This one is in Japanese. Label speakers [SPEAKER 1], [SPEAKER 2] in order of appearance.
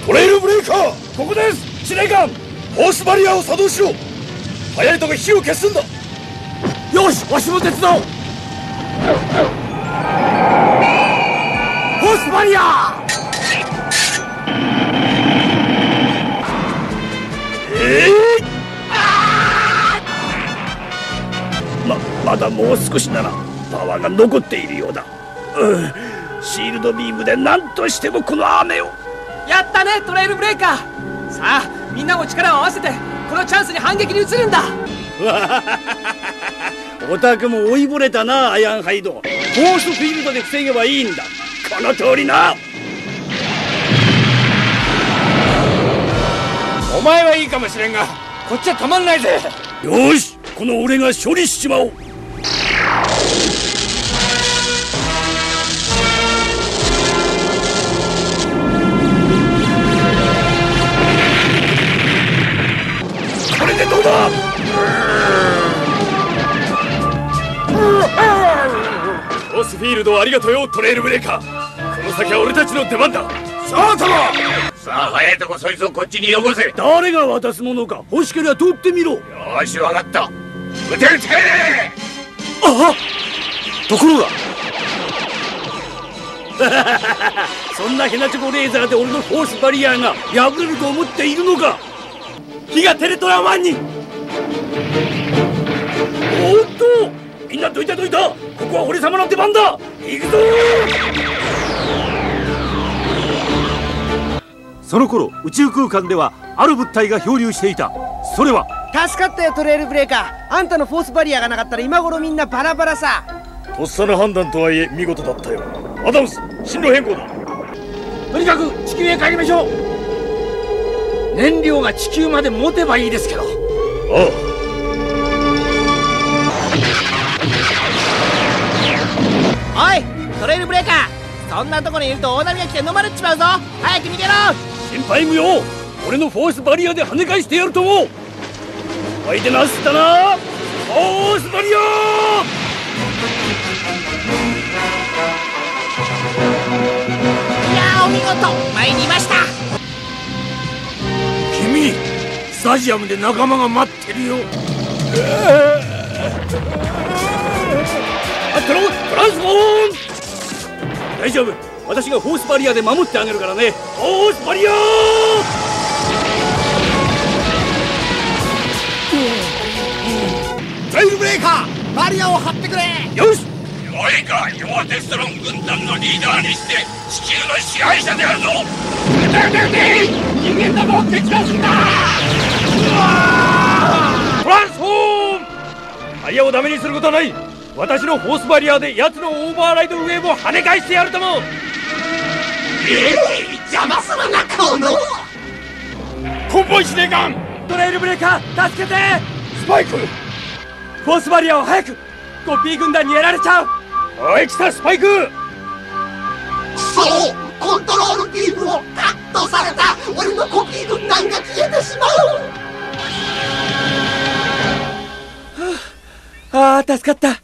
[SPEAKER 1] トレイルブレイカー、ここです。司令官、フォースバリアを作動しろ。早いとこ火を消すんだ。よし、わしも手伝おう。フォースバリアまだもう少しならパワーが残っているようだ。シールドビームで何としてもこの雨を。
[SPEAKER 2] やったね、トレイルブレイカー。さあみんなも力を合わせてこのチャンスに反撃に移るんだ。
[SPEAKER 1] オタクも追いぼれたな、アイアンハイド。フォースフィールドで防げばいいんだ。この通りな。
[SPEAKER 3] お前はいいかもしれんが、こっちはたまんないぜ。
[SPEAKER 1] よし、この俺が処理しちまおう。これでどうだ。フォースフィールドありがとうよ、トレイルブレイカー。この先は俺たちの出番だ。さあ殿、
[SPEAKER 4] さあ早いとこそいつをこっちによこせ。
[SPEAKER 1] 誰が渡すものか欲しければ取ってみろ。
[SPEAKER 4] よーし、分かった。撃て撃て。
[SPEAKER 1] あっ、ところがそんなヘナチョコレーザーで俺のフォースバリアが破れると思っているのか。火がテレトラマンに。おっと、みんなどいたどいた。ここは俺様の出番だ。行くぞ。その頃宇宙空間ではある物体が漂流していた。それは。
[SPEAKER 2] 助かったよトレイルブレイカー。あんたのフォースバリアがなかったら今頃みんなバラバラさ。
[SPEAKER 1] とっさの判断とはいえ見事だったよ。アダムス、進路変更だ。
[SPEAKER 3] とにかく地球へ帰りましょう。燃料が地球まで持てばいいですけど。
[SPEAKER 1] あ
[SPEAKER 2] おいトレイルブレイカー、そんなとこにいると大波が来て飲まれちまうぞ。早く逃げろ。
[SPEAKER 1] 心配無用。俺のフォースバリアで跳ね返してやると思う。相手なすったな、フォースバリア。
[SPEAKER 2] いやー、お見事、前にいました。
[SPEAKER 1] 君、スタジアムで仲間が待ってるよ。あったろ、トランスフォーム。大丈夫、私がフォースバリアで守ってあげるからね。フォースバリア。
[SPEAKER 3] トレイルブレイカー、バリアを張ってくれ。
[SPEAKER 1] よし。
[SPEAKER 4] 弱いか、弱テストロン軍団のリーダーにして地球の支配者であるぞ。撃て撃て撃て。人間どもを撃破すんだ。
[SPEAKER 1] トランスフォーム。バリアをダメにすることはない。私のフォースバリアで奴のオーバーライドウェーブを跳ね返してやるとも。
[SPEAKER 4] 邪魔するな、この
[SPEAKER 1] コンボイ司令官。
[SPEAKER 2] トレイルブレイカー、助けて。
[SPEAKER 1] スパイク、
[SPEAKER 2] フォースバリアを早く。コピー軍団にやられちゃう。
[SPEAKER 1] おい来たスパイク。
[SPEAKER 4] そう、コントロールビームをカットされた。俺のコピー軍団が消えてしまう。
[SPEAKER 2] ああ、助かった。